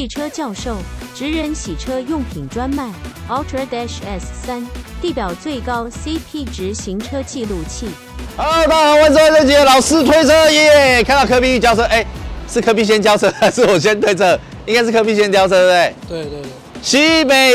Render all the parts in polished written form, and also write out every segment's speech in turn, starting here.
车教授，职人洗车用品专卖 Ultra Dash S3，地表最高 CP 值行车记录器。 Hello， 大家好，欢迎收看这集的老师推车耶！看到科比交车，是科比先交车还是我先推车？应该是科比先交车，对不对？对。西北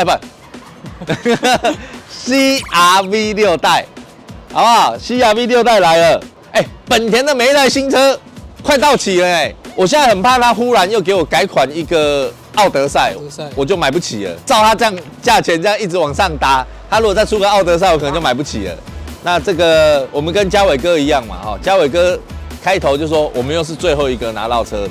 CRV 6代，好不好 ？CRV 6代来了，本田的每一台新车快到期了，我现在很怕他忽然又给我改款一个奥德赛，我就买不起了。照他这样价钱这样一直往上搭，他如果再出个奥德赛，我可能就买不起了。那这个我们跟嘉伟哥一样嘛，嘉伟哥开头就说我们又是最后一个拿到车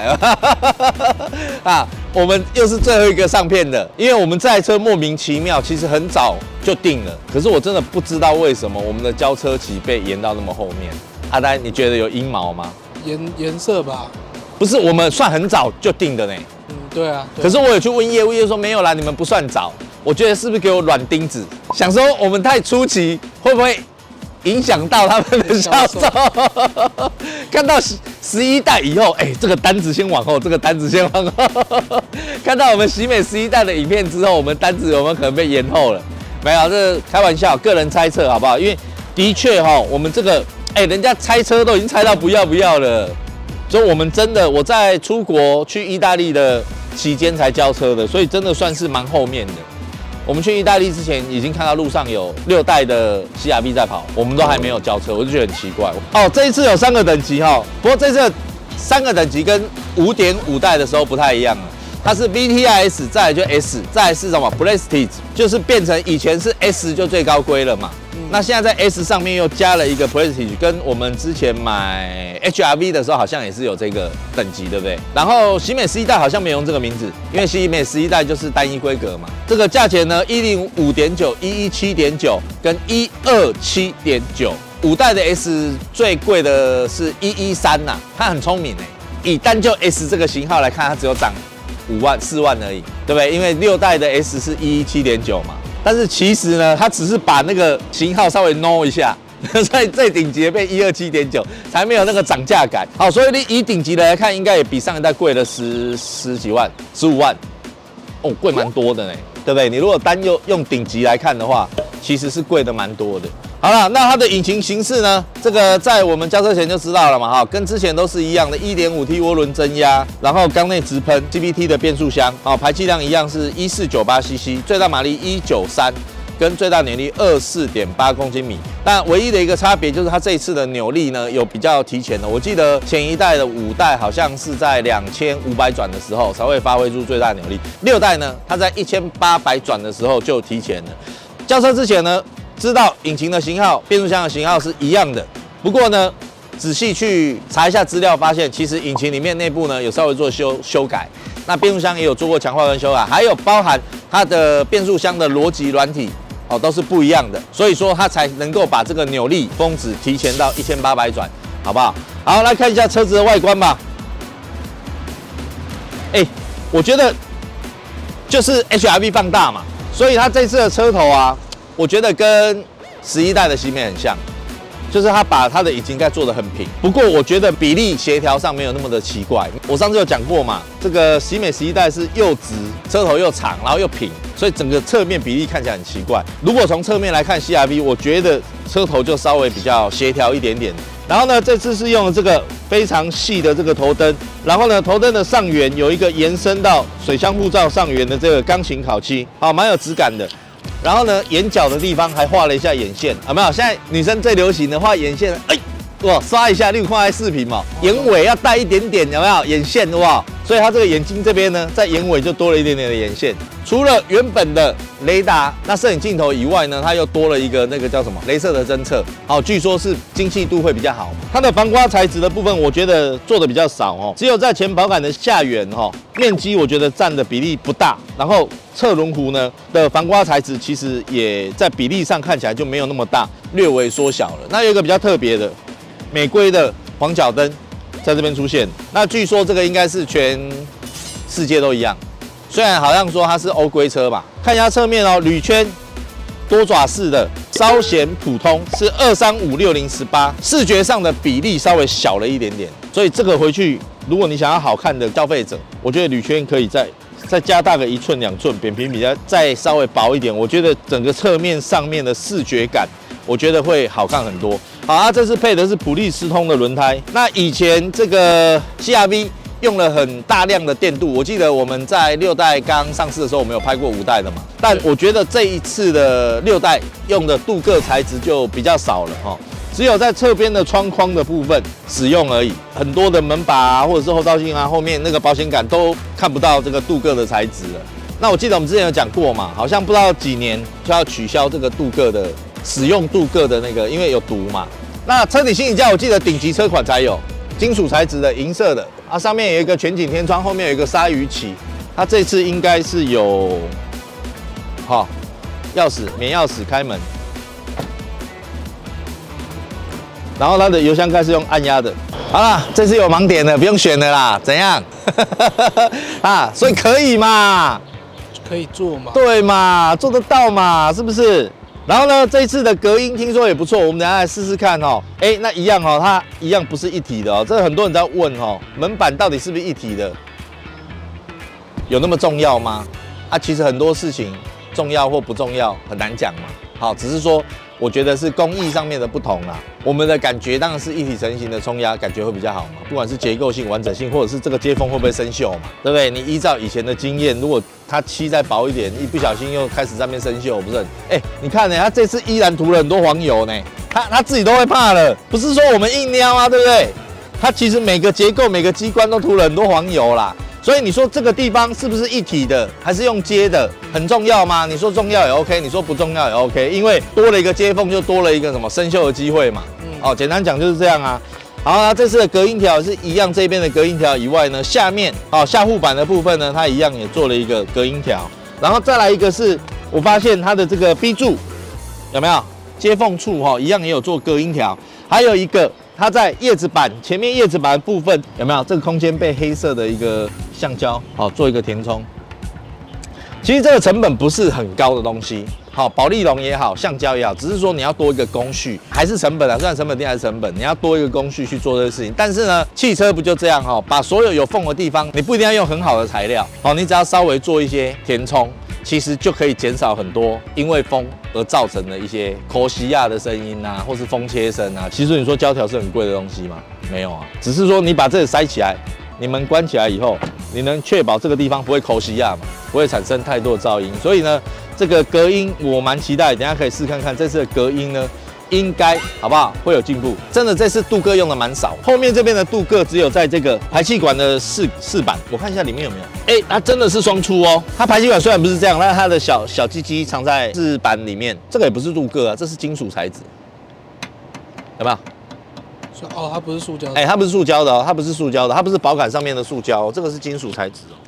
的，我们又是最后一个上片的，因为我们这台车莫名其妙，其实很早就定了，可是我真的不知道为什么我们的交车期被延到那么后面。阿呆，你觉得有阴谋吗？ 颜色吧， 不是，我们算很早就定的呢。 对啊。 可是我有去问业务，业务说没有啦，你们不算早。我觉得是不是给我软钉子？想说我们太初期，会不会影响到他们的销售？看到11代以后，这个单子先往后，这个单子先往后。看到我们喜美11代的影片之后，我们单子有没有可能被延后了？没有，这开玩笑，个人猜测好不好？因为的确我们这个，人家拆车都已经拆到不要了。所以我们真的，我在出国去意大利的期间才交车的，所以真的算是蛮后面的。我们去意大利之前，已经看到路上有6代的 CRV 在跑，我们都还没有交车，我就觉得很奇怪。这一次有3个等级不过这次3个等级跟 5.5 代的时候不太一样了，它是 VTIS， 再来就 S， 再来是什么 Prestige， 就是变成以前是 S 就最高规了嘛。那现在在 S 上面又加了一个 Prestige， 跟我们之前买 HRV 的时候好像也是有这个等级，对不对？然后喜美11代好像没用这个名字，因为喜美11代就是单一规格嘛。这个价钱呢 105.9、117.9跟127.9。5代的 S 最贵的是113呐，它很聪明以单就 S 这个型号来看，它只有涨5万、4万而已，对不对？因为6代的 S 是117.9嘛。但是其实呢，它只是把那个型号稍微 no 一下，所以最顶级的变127.9，才没有那个涨价感。好，所以你以顶级的来看，应该也比上一代贵了十几万、15万，贵蛮多的呢，对不对？你如果单用顶级来看的话，其实是贵的蛮多的。好了，那它的引擎形式呢？这个在我们交车前就知道了嘛，跟之前都是一样的 1.5T 涡轮增压，然后缸内直喷 CVT 的变速箱，排气量一样是1498cc， 最大马力193，跟最大扭力24.8公斤米。但唯一的一个差别就是它这一次的扭力呢有比较提前的，我记得前一代的5代好像是在2500转的时候才会发挥出最大扭力，6代呢它在1800转的时候就提前了。交车之前呢，知道引擎的型号、变速箱的型号是一样的，不过呢，仔细去查一下资料，发现其实引擎里面内部呢有稍微做修改，那变速箱也有做过强化跟修改，还有包含它的变速箱的逻辑软体都是不一样的，所以说它才能够把这个扭力峰值提前到1800转，好不好？好，来看一下车子的外观吧。我觉得就是 HRV 放大嘛，所以它这次的车头我觉得跟11代的喜美很像，就是它把它的引擎盖做得很平，不过我觉得比例协调上没有那么的奇怪。我上次有讲过嘛，这个喜美11代是又直，车头又长，然后又平，所以整个侧面比例看起来很奇怪。如果从侧面来看 CRV， 我觉得车头就稍微比较协调一点点。然后呢，这次是用了这个非常细的这个头灯，然后呢，头灯的上缘有一个延伸到水箱护罩上缘的这个钢琴烤漆，蛮有质感的。然后呢，眼角的地方还画了一下眼线，有没有？现在女生最流行的画眼线，哇，刷一下，你有看视频嘛？眼尾要带一点点，有没有？眼线哇，所以它这个眼睛这边呢，在眼尾就多了一点点的眼线。除了原本的雷达、那摄影镜头以外呢，它又多了一个那个叫什么？雷射的侦测。据说是精细度会比较好。它的防刮材质的部分，我觉得做的比较少只有在前保杆的下缘面积我觉得占的比例不大。然后侧轮毂呢的防刮材质，其实也在比例上看起来就没有那么大，略微缩小了。那有一个比较特别的，美规的黄角灯在这边出现。那据说这个应该是全世界都一样。虽然好像说它是欧规车吧，看一下侧面铝圈多爪式的，稍显普通，是235/60/18，视觉上的比例稍微小了一点点，所以这个回去如果你想要好看的消费者，我觉得铝圈可以再加大个1寸2寸，扁平比再稍微薄一点，我觉得整个侧面上面的视觉感，我觉得会好看很多。好啊，这次配的是普利司通的轮胎。那以前这个 CR-V 用了很大量的电镀，我记得我们在6代刚上市的时候，我们有拍过5代的嘛。但我觉得这一次的6代用的镀铬材质就比较少了哈。只有在侧边的窗框的部分使用而已，很多的门把啊，或者是后照镜啊，后面那个保险杆都看不到这个镀铬的材质了。那我记得我们之前有讲过嘛，好像不知道几年就要取消这个镀铬的使用镀铬的那个，因为有毒嘛。那车体行李架我记得顶级车款才有，金属材质的银色的啊，上面有一个全景天窗，后面有一个鲨鱼鳍。它这次应该是有钥匙免钥匙开门。然后它的油箱盖是用按压的。好啦，这次有盲点了，不用选了啦，怎样？啊，所以可以嘛？ 可以做嘛？ 对嘛，做得到嘛，是不是？然后呢，这一次的隔音听说也不错，我们等一下来试试看哦。哎，那一样哦，它一样不是一体的哦。这很多人在问哦，门板到底是不是一体的？有那么重要吗？啊，其实很多事情重要或不重要很难讲嘛。好，只是说。我觉得是工艺上面的不同啦，我们的感觉当然是一体成型的冲压感觉会比较好嘛，不管是结构性、完整性，或者是这个接缝会不会生锈嘛，对不对？你依照以前的经验，如果它漆再薄一点，一不小心又开始上面生锈，不是很？哎，你看呢，它这次依然涂了很多黄油呢，它自己都会怕了，不是说我们硬撩啊，对不对？它其实每个结构、每个机关都涂了很多黄油啦。所以你说这个地方是不是一体的，还是用接的，很重要吗？你说重要也 OK， 你说不重要也 OK， 因为多了一个接缝，就多了一个什么生锈的机会嘛。哦，简单讲就是这样啊。好，那这次的隔音条是一样，这边的隔音条以外呢，下面下护板的部分呢，它一样也做了一个隔音条。然后再来一个是，我发现它的这个 B 柱有没有接缝处一样也有做隔音条，还有一个。它在叶子板前面叶子板的部分有没有这个空间被黑色的一个橡胶做一个填充？其实这个成本不是很高的东西，保丽龙也好，橡胶也好，只是说你要多一个工序，还是成本啊，虽然成本定还是成本，你要多一个工序去做这个事情。但是呢，汽车不就这样把所有有缝的地方，你不一定要用很好的材料，你只要稍微做一些填充。其实就可以减少很多因为风而造成的一些口吸亚的声音啊，或是风切声啊。其实你说胶条是很贵的东西吗？没有啊，只是说你把这个塞起来，你门关起来以后，你能确保这个地方不会口吸亚嘛，不会产生太多的噪音。所以呢，这个隔音我蛮期待，等一下可以试看看这次的隔音呢。应该好不好？会有进步。真的，这次镀铬用的蛮少，后面这边的镀铬只有在这个排气管的饰板，我看一下里面有没有。它真的是双出哦。它排气管虽然不是这样，但是它的小鸡鸡藏在饰板里面，这个也不是镀铬啊，这是金属材质，有没有？ 哦，它不是塑胶的。 它不是塑胶的哦，它不是塑胶的，它不是保杆上面的塑胶哦，这个是金属材质哦。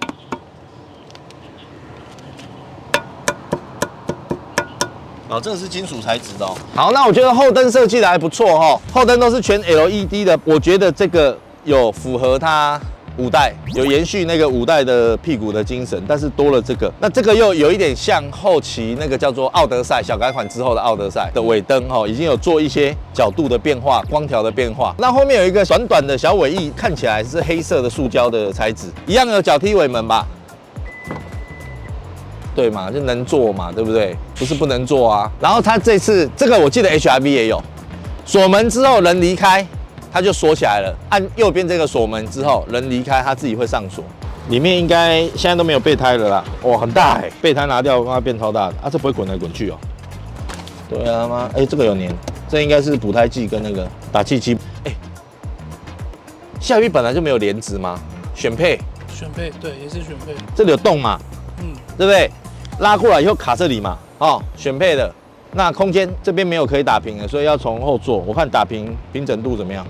这个是金属材质的哦。好，那我觉得后灯设计的还不错哦，后灯都是全 LED 的，我觉得这个有符合它5代，有延续那个5代的屁股的精神，但是多了这个，那这个又有一点像后期那个叫做奥德赛小改款之后的奥德赛的尾灯已经有做一些角度的变化、光条的变化。那后面有一个短的小尾翼，看起来是黑色的塑胶的材质，一样有脚踢尾门吧？对嘛，就能做嘛，对不对？不是不能做啊。然后它这次这个我记得 HRV 也有，锁门之后人离开，它就锁起来了。按右边这个锁门之后，人离开它自己会上锁。里面应该现在都没有备胎了啦。哇，很大备胎拿掉，让它变超大的啊，这不会滚来滚去哦。对啊妈，这个有粘，这应该是补胎剂跟那个打气机。CR-V本来就没有帘子吗？选配对，也是选配。 这里有洞嘛？对不对？拉过来以后卡这里嘛，选配的。那空间这边没有可以打平的，所以要从后做。我看打平整度怎么样？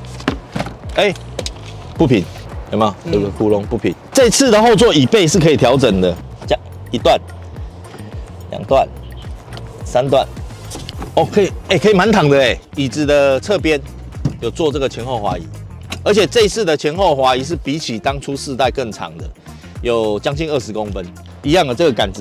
不平，有没有？这个窟窿不平。这次的后座椅背是可以调整的，这样1段、2段、3段，OK， 可以满躺的椅子的侧边有做这个前后滑移，而且这次的前后滑移是比起当初4代更长的，有将近20公分。一样的这个杆子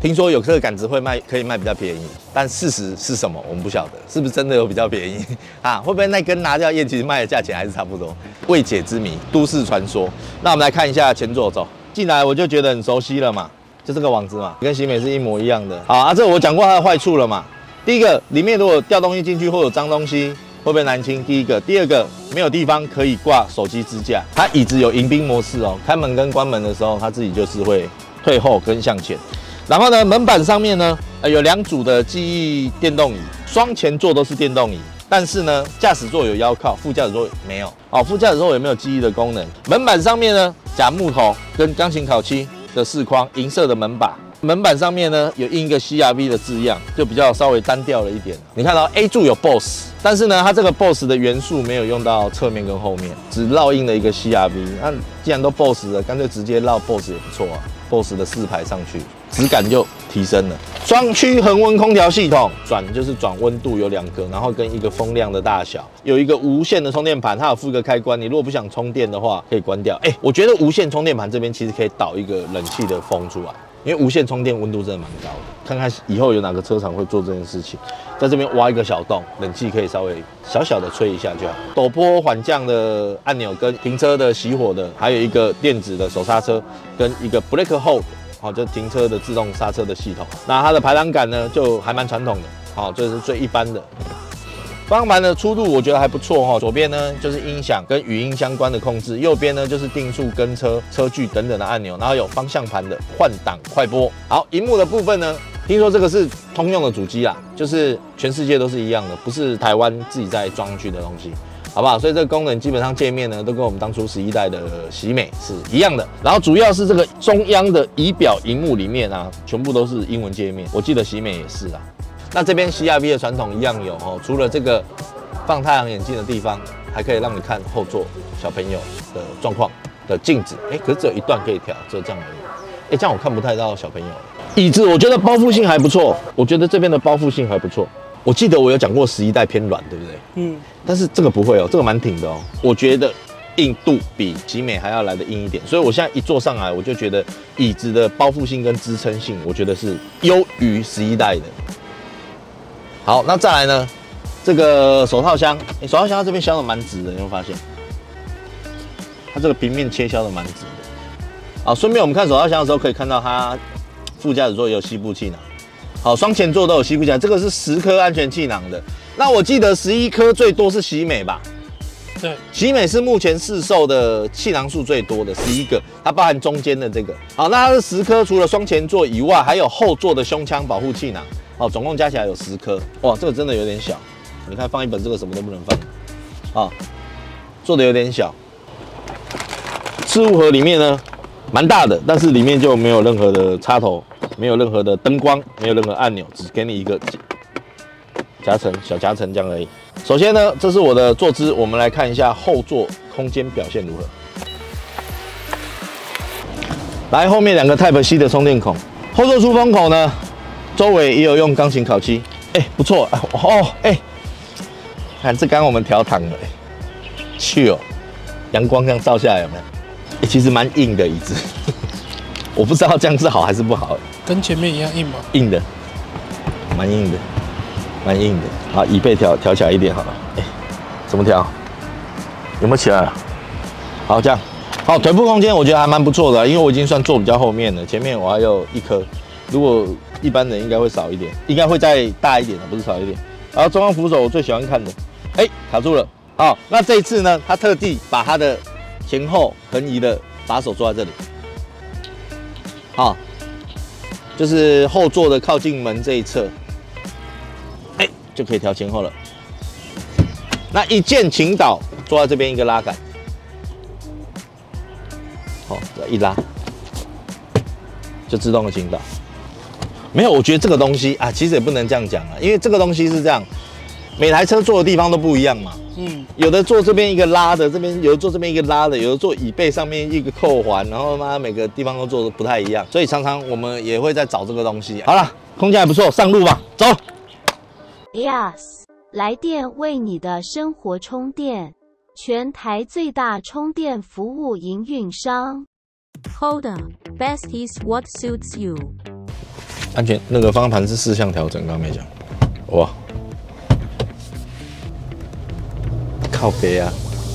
听说有这个杆子可以卖比较便宜，但事实是什么我们不晓得，是不是真的有比较便宜啊？会不会那根拿掉叶其实卖的价钱还是差不多？未解之谜，都市传说。那我们来看一下前座，走进来我就觉得很熟悉了嘛，就这个网子嘛，跟喜美是一模一样的。好啊，这我讲过它的坏处了嘛。第一个，里面如果掉东西进去或有脏东西，会不会难清？第一个，第二个，没有地方可以挂手机支架。它椅子有迎宾模式哦，开门跟关门的时候，它自己就是会退后跟向前。然后呢，门板上面呢，有2组的记忆电动椅，双前座都是电动椅，但是呢，驾驶座有腰靠，副驾驶座没有。哦，副驾驶座有没有记忆的功能？门板上面呢，假木头跟钢琴烤漆的饰框，银色的门把。门板上面呢有印一个 CRV 的字样，就比较稍微单调了一点。你看到 A 柱有 BOSS， 但是呢，它这个 BOSS 的元素没有用到侧面跟后面，只烙印了一个 CRV。那既然都 BOSS 了，干脆直接烙 BOSS 也不错啊。BOSS 的4排上去，质感就提升了。双区恒温空调系统，转就是转温度有2个，然后跟一个风量的大小，有一个无线的充电盘，它有附一个开关，你如果不想充电的话，可以关掉。我觉得无线充电盘这边其实可以导一个冷气的风出来。因为无线充电温度真的蛮高的，看看以后有哪个车厂会做这件事情，在这边挖一个小洞，冷气可以稍微小小的吹一下就好。陡坡缓降的按钮跟停车的熄火的，还有一个电子的手刹车跟一个 Brake Hold， 好，就停车的自动刹车的系统。那它的排挡杆呢，就还蛮传统的，好，这是最一般的。方向盘的粗度我觉得还不错哈，左边呢就是音响跟语音相关的控制，右边呢就是定速、跟车、车距等等的按钮，然后有方向盘的换挡快拨。好，萤幕的部分呢，听说这个是通用的主机啦，就是全世界都是一样的，不是台湾自己再装上去的东西，好不好？所以这个功能基本上界面呢都跟我们当初11代的喜美是一样的。然后主要是这个中央的仪表萤幕里面啊，全部都是英文界面，我记得喜美也是啊。那这边 CRV 的传统一样有哦，除了这个放太阳眼镜的地方，还可以让你看后座小朋友的状况的镜子。可是只有一段可以调，只有这样而已。这样我看不太到小朋友。椅子我觉得包覆性还不错，我觉得这边的包覆性还不错。我记得我有讲过11代偏软，对不对？嗯。但是这个不会哦，这个蛮挺的哦。我觉得硬度比喜美还要来得硬一点，所以我现在一坐上来，我就觉得椅子的包覆性跟支撑性，我觉得是优于11代的。好，那再来呢？这个手套箱，手套箱它这边削的蛮直的，你会发现，它这个平面切削的蛮直的。好，顺便我们看手套箱的时候，可以看到它副驾驶座也有膝部气囊。好，双前座都有膝部气囊，这个是10颗安全气囊的。那我记得11颗最多是喜美吧？ 对， 喜美是目前市售的气囊数最多的11个，它包含中间的这个。好，那它是10颗，除了双前座以外，还有后座的胸腔保护气囊。哦，总共加起来有10颗，哇，这个真的有点小。你看放一本这个什么都不能放，啊，做的有点小。置物盒里面呢，蛮大的，但是里面就没有任何的插头，没有任何的灯光，没有任何按钮，只给你一个夹层，小夹层这样而已。首先呢，这是我的坐姿，我们来看一下后座空间表现如何。来，后面2个 Type C 的充电孔，后座出风口呢？周围也有用钢琴烤漆，不错哦，看这刚我们调糖了，去哦，阳光这样照下来有没有？其实蛮硬的椅子，我不知道这样是好还是不好。 跟前面一样硬吗？ 硬的，蛮硬的，蛮硬的。好，椅背调起来一点好了。怎么调？有没有起来了？好，这样。好，腿部空间我觉得还蛮不错的，因为我已经算坐比较后面了，前面我还有1颗。如果一般人应该会少一点，应该会再大一点的，不是少一点。然后中央扶手我最喜欢看的，卡住了。好，那这一次呢，他特地把他的前后横移的把手坐在这里，好，就是后座的靠近门这一侧，就可以调前后了。那一键倾倒，坐在这边一个拉杆，好，一拉就自动的倾倒。没有，我觉得这个东西啊，其实也不能这样讲啊，因为这个东西是这样，每台车坐的地方都不一样嘛。有的坐这边一个拉的，这边有的坐这边一个拉的，有的坐椅背上面一个扣环，然后每个地方都做的不太一样，所以常常我们也会在找这个东西。好了，空间还不错，上路吧，走。 Yes， 来电为你的生活充电，全台最大充电服务营运商。Hold on, best is what suits you. 安全那个方向盘是4项调整，刚刚没讲。哇，靠北啊！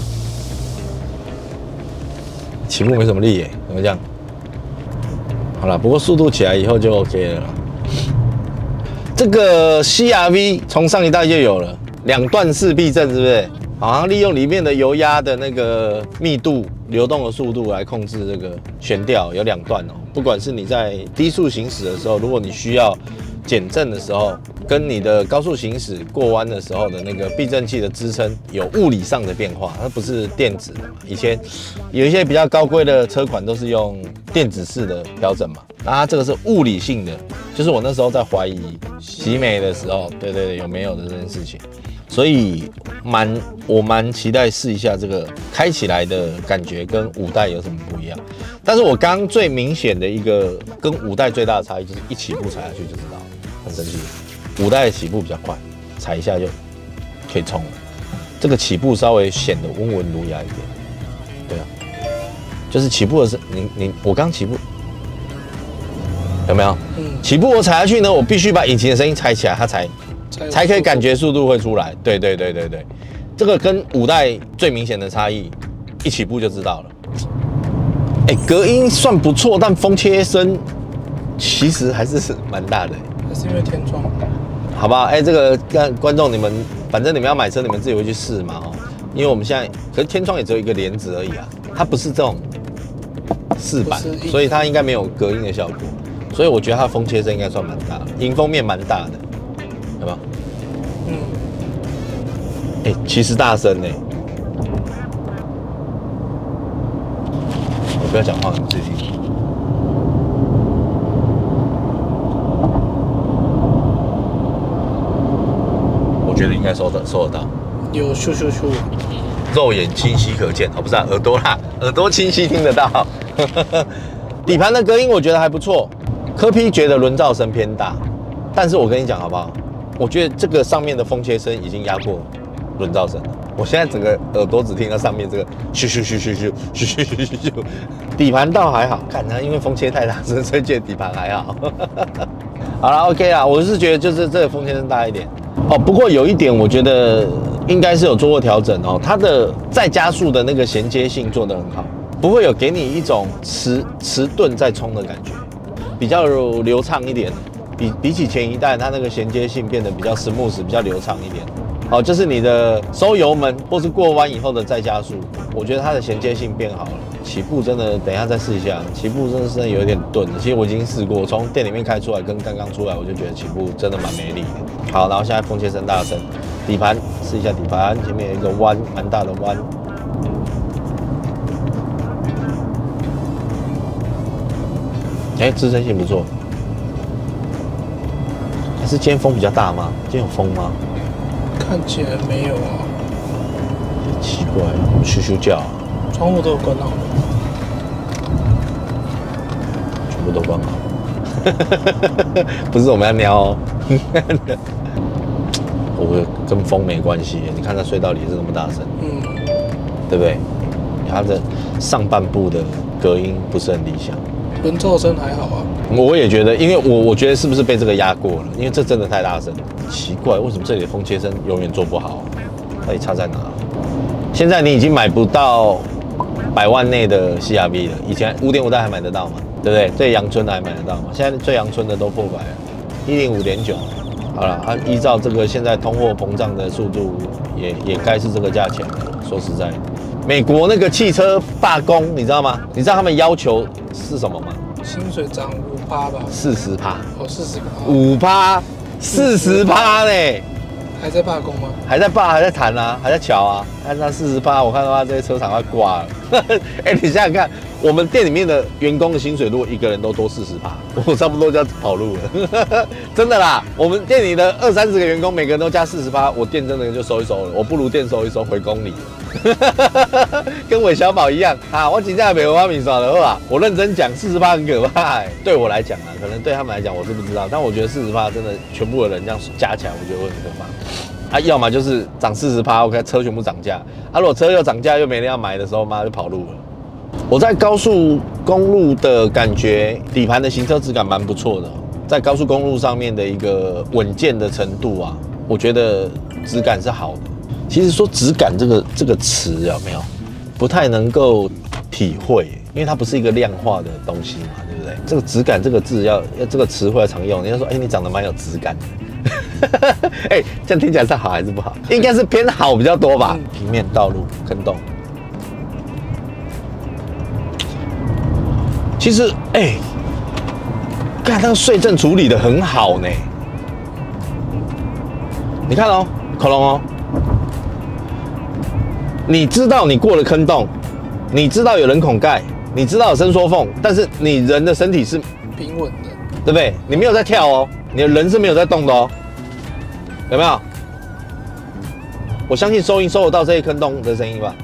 起步没什么力耶，怎么讲？好了，不过速度起来以后就 OK 了啦。这个 CR-V 从上一代就有了2段式避震，是不是？好像利用里面的油压的那个密度、流动的速度来控制这个悬吊，有2段哦。不管是你在低速行驶的时候，如果你需要减震的时候，跟你的高速行驶过弯的时候的那个避震器的支撑有物理上的变化，它不是电子的嘛。以前有一些比较高规的车款都是用电子式的调整嘛，那它这个是物理性的，就是我那时候在怀疑喜美的时候，对，有没有的这件事情。所以我蛮期待试一下这个开起来的感觉跟5代有什么不一样。但是我刚刚最明显的一个跟5代最大的差异就是一起步踩下去就知道了，很神奇。5代的起步比较快，踩一下就可以冲了。这个起步稍微显得温文儒雅一点，对啊，就是起步的是我刚起步有没有？起步我踩下去呢，我必须把引擎的声音踩起来，它才可以感觉速度会出来。对，这个跟5代最明显的差异，一起步就知道了。隔音算不错，但风切声其实还是蛮大的。 还是因为天窗？ 好吧，这个观众你们，反正你们要买车，你们自己会去试嘛哦。因为我们现在，可是天窗也只有一个帘子而已啊，它不是这种4板，所以它应该没有隔音的效果。所以我觉得它的风切声应该算蛮大的，迎风面蛮大的。有没有？其实大声呢。我不要讲话，你自己听。我觉得应该收得到。 有咻咻咻， 肉眼清晰可见，不是耳朵啦，耳朵清晰听得到。底盘的隔音我觉得还不错，柯 P 觉得轮噪声偏大，但是我跟你讲好不好？我觉得这个上面的风切声已经压过轮噪声了。我现在整个耳朵只听到上面这个咻咻咻咻咻咻咻咻咻，底盘倒还好，看它因为风切太大声，所以觉得底盘还好。好了 ，OK 啦，我是觉得就是这个风切声大一点哦。不过有一点我觉得应该是有做过调整哦，它的再加速的那个衔接性做得很好，不会有给你一种迟钝在冲的感觉，比较流畅一点。比起前一代，它那个衔接性变得比较 smooth， 比较流畅一点。好，就是你的收油门或是过弯以后的再加速，我觉得它的衔接性变好了。起步真的，等一下再试一下，起步真的是有点钝的。其实我已经试过，从店里面开出来跟刚刚出来，我就觉得起步真的蛮没力的。好，然后现在风切声大声，底盘试一下底盘，前面有一个弯，蛮大的弯。支撑性不错。是今天风比较大吗？今天有风吗？ 看起来没有啊。 奇怪，咻咻叫。 窗户都有关好了。 全部都关好。不是我们要瞄哦。我跟风没关系，你看它隧道里是那么大声，对不对？它的上半部的隔音不是很理想。 轮噪声还好啊。 我也觉得，因为我觉得是不是被这个压过了？因为这真的太大声了，奇怪，为什么这里的风切声永远做不好？到底差在哪？现在你已经买不到100万内的 CR-V 了，以前5.5代还买得到嘛，对不对？最阳春的还买得到嘛，现在最阳春的都破100了，105.9。好了，它依照这个现在通货膨胀的速度，也该是这个价钱了。说实在的，美国那个汽车罢工，你知道吗？你知道他们要求是什么吗？ 薪水涨5%吧 ，40%。 哦，40%。 5%，40%嘞。 还在罢工吗？ 还在罢，还在谈啊，还在瞧啊。按那40%，我看的话，这些车厂快挂了。你想想看，我们店里面的员工的薪水，如果一个人都多40%，我差不多就要跑路了。真的啦，我们店里的20-30个员工，每个人都加40%，我店真的就收一收了。我不如店收一收，回公里了。跟韦小宝一样啊！我真正没有花名耍的话，我认真讲，40%很可怕。对我来讲啊，可能对他们来讲我是不知道，但我觉得40%真的全部的人这样加起来，我觉得会很可怕。要么就是涨40%， OK， 车全部涨价。如果车又涨价又没人要买的时候，妈就跑路了。我在高速公路的感觉，底盘的行车质感蛮不错的。 在高速公路上面的一个稳健的程度啊，我觉得质感是好的。其实说质感这个词有没有不太能够体会，因为它不是一个量化的东西嘛，对不对？这个质感这个字要这个词汇常用，人家说你长得蛮有质感的。这样听起来是好还是不好？应该是偏好比较多吧。平面道路坑洞，其实看那个碎震处理的很好呢。你看哦，恐龙哦，你知道你过了坑洞，你知道有人孔盖，你知道有伸缩缝，但是你人的身体是平稳的， 对不对？你没有在跳哦，你的人是没有在动的哦。有没有？我相信收音收得到这些坑洞的声音吧？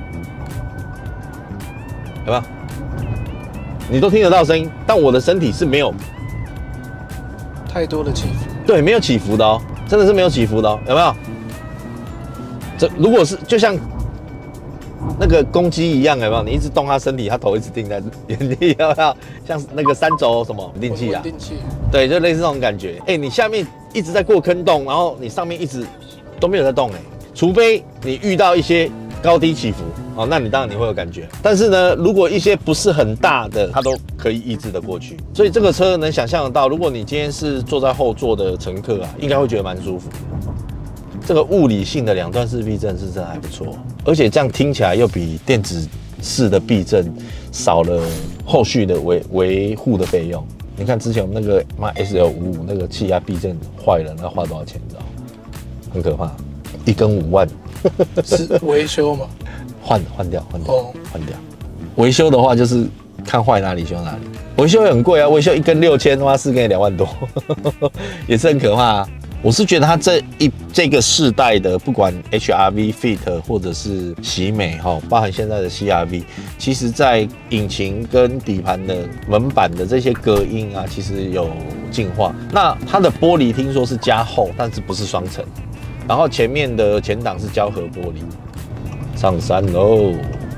有没有？你都听得到声音，但我的身体是没有太多的起伏。 对，没有起伏的哦，真的是没有起伏的哦，有没有？这如果是就像那个公鸡一样，有没有？你一直动它身体，它头一直定在原地，有没有？像那个三轴什么稳定器啊？ 稳定器。 对，就类似那种感觉。你下面一直在过坑洞，然后你上面一直都没有在动除非你遇到一些高低起伏哦，那你当然你会有感觉。但是呢，如果一些不是很大的，它都可以抑制的过去。所以这个车能想象得到，如果你今天是坐在后座的乘客啊，应该会觉得蛮舒服的。这个物理性的两段式避震是真的还不错，而且这样听起来又比电子式的避震少了后续的维护的费用。你看之前我们那个SL55那个气压避震坏了，那花多少钱？你知道？很可怕，一根5万。 是维修吗？ 换掉。维修的话就是看坏哪里修哪里。维修也很贵啊，维修一根6000，他妈4根也2万多，也是很可怕啊。我是觉得它这个世代的，不管 HRV、Fit 或者是喜美包含现在的 CRV， 其实在引擎跟底盘的门板的这些隔音啊，其实有进化。那它的玻璃听说是加厚，但是不是双层。然后前面的前挡是胶合玻璃。上山喽！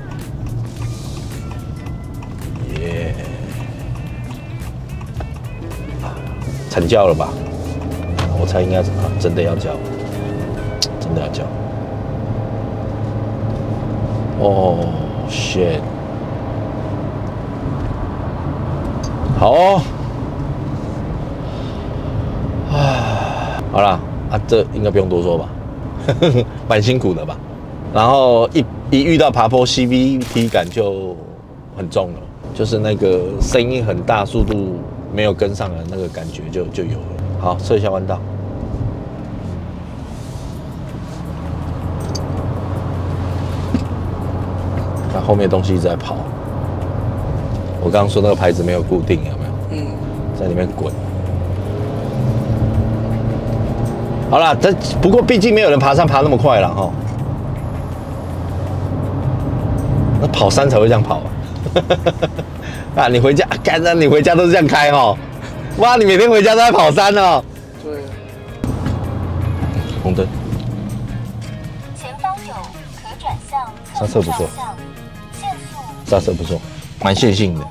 耶！惨叫了吧？我猜应该是真的要叫，真的要叫。哦 ，shit！ 好哦，好啦，这应该不用多说吧，蛮辛苦的吧。然后一遇到爬坡 ，CVT 感就很重了，就是那个声音很大，速度没有跟上的那个感觉就有了。好，测一下弯道。看后面东西一直在跑。我刚刚说那个牌子没有固定，有没有？在里面滚。好啦，不过毕竟没有人爬山爬那么快了哈。那跑山才会这样跑啊！你回家，你回家都是这样开哦。哇，你每天回家都在跑山哦。 对。 红灯。 前方有可转向。 刹车不错。刹车不错，蛮线性的。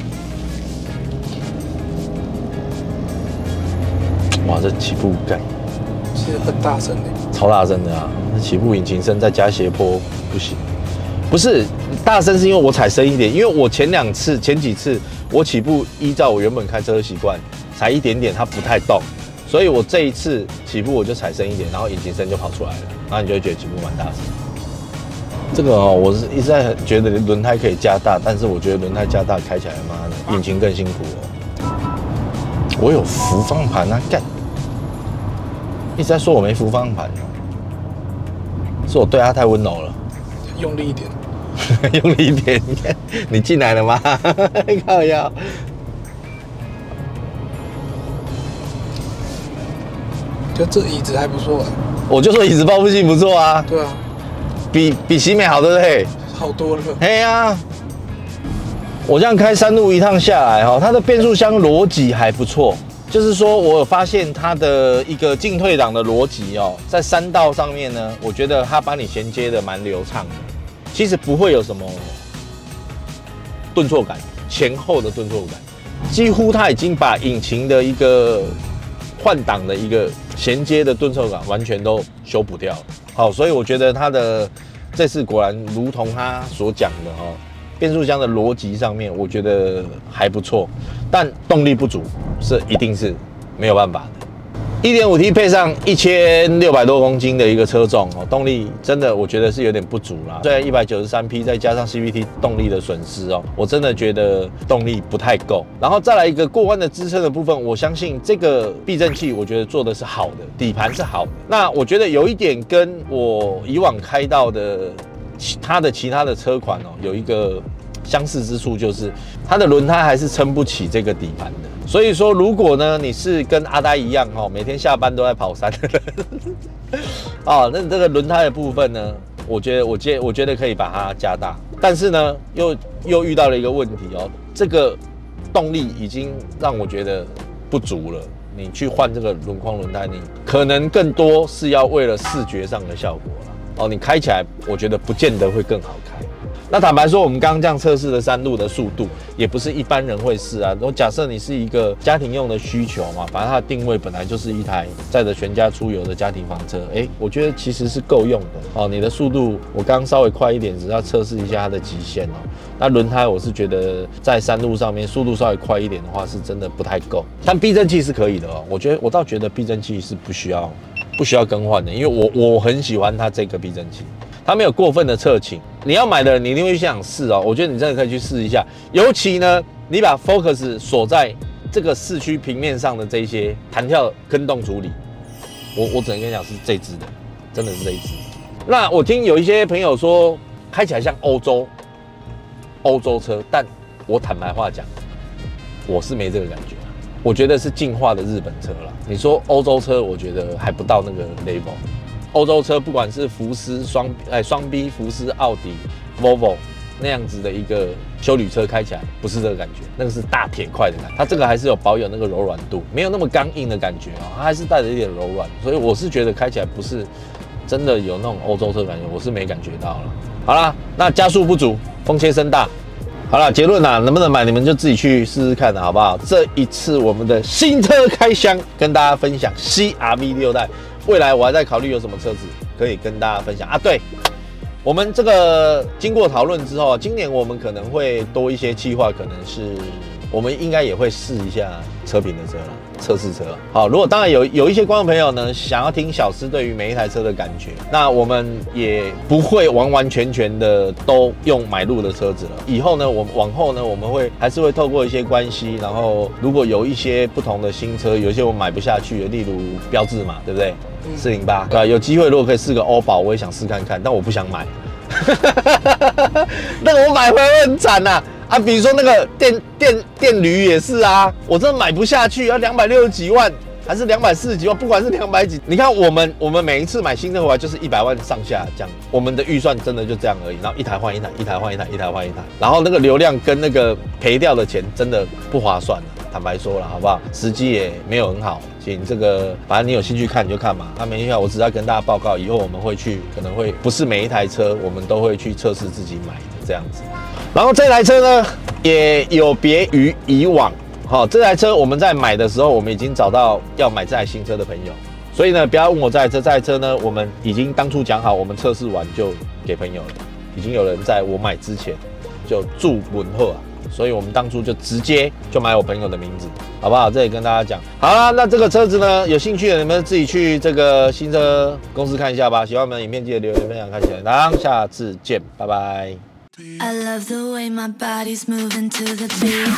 哇，这起步感。 其实很大声的。 超大声的啊！那起步引擎声再加斜坡不行。不是大声，是因为我踩深一点，因为我前几次我起步依照我原本开车的习惯，踩一点点它不太动，所以我这一次起步我就踩深一点，然后引擎声就跑出来了，然后你就会觉得起步蛮大声。这个我是一直在觉得轮胎可以加大，但是我觉得轮胎加大开起来妈的引擎更辛苦哦。我有扶方向盘啊，干！一直在说我没扶方向盘，是我对它太温柔了。 用力一点， 用力一点！你进来了吗？靠腰。 就这椅子还不错啊。 我就说椅子包覆性不错啊。 对啊。 比喜美好，对不对？ 好多了。 嘿呀，我这样开山路一趟下来哈，它的变速箱逻辑还不错。就是说我有发现它的一个进退档的逻辑哦，在山道上面呢，我觉得它把你衔接的蛮流畅的，其实不会有什么顿挫感，前后的顿挫感， 几乎它已经把引擎的一个换挡的一个衔接的顿挫感完全都修补掉了。好，所以我觉得它的这次果然如同他所讲的哦，变速箱的逻辑上面我觉得还不错，但动力不足是一定是没有办法的。1.5T 配上1600多公斤的一个车重哦，动力真的我觉得是有点不足啦。虽然193匹再加上 CVT 动力的损失哦，我真的觉得动力不太够。然后再来一个过弯的支撑的部分，我相信这个避震器我觉得做的是好的，底盘是好的。那我觉得有一点跟我以往开到的其他的车款哦，有一个相似之处，就是它的轮胎还是撑不起这个底盘的。所以说，如果呢你是跟阿呆一样哦，每天下班都在跑山的人，哦，那这个轮胎的部分呢，我觉得可以把它加大，但是呢又遇到了一个问题哦，这个动力已经让我觉得不足了。你去换这个轮框轮胎，你可能更多是要为了视觉上的效果啦。哦，你开起来我觉得不见得会更好开。那坦白说，我们刚刚这样测试的山路的速度，也不是一般人会试啊。我假设你是一个家庭用的需求嘛，反正它的定位本来就是一台载着全家出游的家庭房车，我觉得其实是够用的哦。你的速度，我刚刚稍微快一点，只是要测试一下它的极限哦。那轮胎我是觉得在山路上面速度稍微快一点的话，是真的不太够。但避震器是可以的哦，我倒觉得避震器是不需要更换的，因为我很喜欢它这个避震器。它没有过分的侧倾，你要买的人你一定会想试哦。我觉得你真的可以去试一下，尤其呢，你把 Focus 锁在这个市区平面上的这些弹跳跟动处理，我只能跟你讲是这支的，真的是这一支。那我听有一些朋友说开起来像欧洲车，但我坦白话讲，我是没这个感觉。我觉得是进化的日本车啦。你说欧洲车，我觉得还不到那个 level。欧洲车不管是福斯双 B 福斯、奥迪、Volvo 那样子的一个休旅车，开起来不是这个感觉，那个是大铁块的感觉。它这个还是有保有那个柔软度，没有那么刚硬的感觉啊，它还是带着一点柔软，所以我是觉得开起来不是真的有那种欧洲车感觉，我是没感觉到了。好啦，那加速不足，风切声大。好了，结论啊，能不能买你们就自己去试试看了，好不好？这一次我们的新车开箱，跟大家分享 CR-V 6代。未来我还在考虑有什么车子可以跟大家分享啊。对，我们这个经过讨论之后，今年我们可能会多一些企划，可能是我们应该也会试一下车评的车啦，测试车啦。好，如果当然有一些观众朋友呢，想要听小施对于每一台车的感觉，那我们也不会完完全全的都用买入的车子了。以后呢，往后呢，我们还是会透过一些关系，然后如果有一些不同的新车，有一些我买不下去的，例如标致嘛，对不对？408，对吧？有机会如果可以试个欧宝，我也想试看看，但我不想买。那个我买回来会很惨呐。啊，比如说那个电驴也是啊，我真的买不下去，要260几万还是240几万，不管是200几，你看我们每一次买新车回来就是100万上下这样，我们的预算真的就这样而已，然后一台换一台，一台换一台，一台换一台，然后那个流量跟那个赔掉的钱真的不划算了，坦白说了，好不好？时机也没有很好，请这个反正你有兴趣看你就看嘛，没兴趣我只要跟大家报告，以后我们会去，可能会不是每一台车我们都会去测试自己买的这样子。然后这台车呢，也有别于以往，这台车我们在买的时候，我们已经找到要买这台新车的朋友，所以呢，不要问我这台车呢，我们已经当初讲好，我们测试完就给朋友了，已经有人在我买之前就注文后啊，所以我们当初就直接就买我朋友的名字，好不好？这里跟大家讲，好啦，那这个车子呢，有兴趣的你们自己去这个新车公司看一下吧。喜欢我们的影片记得留言分享，看起来，下次见，拜拜。 I love the way my body's moving to the beat.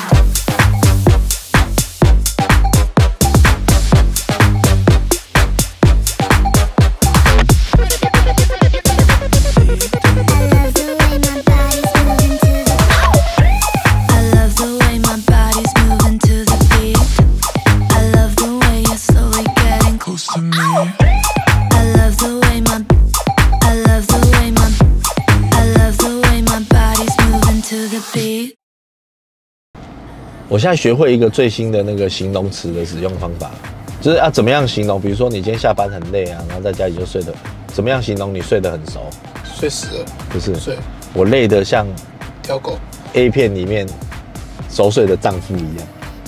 To me. I love the way my body's moving to the beat. 我现在学会一个最新的那个形容词的使用方法，就是要怎么样形容？比如说你今天下班很累啊，然后在家里就睡得，怎么样形容你睡得很熟？ 睡死了？ 不是， 睡我累得像条狗 A 片里面熟睡的丈夫一样。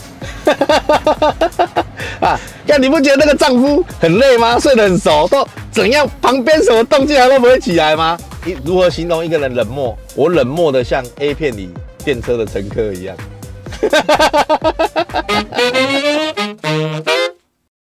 啊，看你不觉得那个丈夫很累吗？睡得很熟，都怎样？旁边什么动静他都不会起来吗？你如何形容一个人冷漠？我冷漠的像 A 片里电车的乘客一样。